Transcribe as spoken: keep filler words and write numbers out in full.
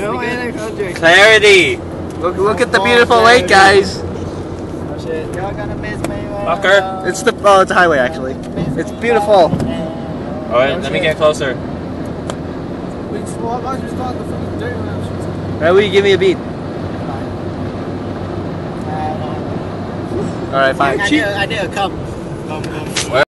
No way. Clarity. Look, look at the beautiful lake, guys. Oh shit. Y'all gonna miss me. Fucker. It's the oh, it's a highway actually. It's beautiful. All right, let me get closer. Alright, will you give me a beat? Alright, fine. I did, I did come. Come, come.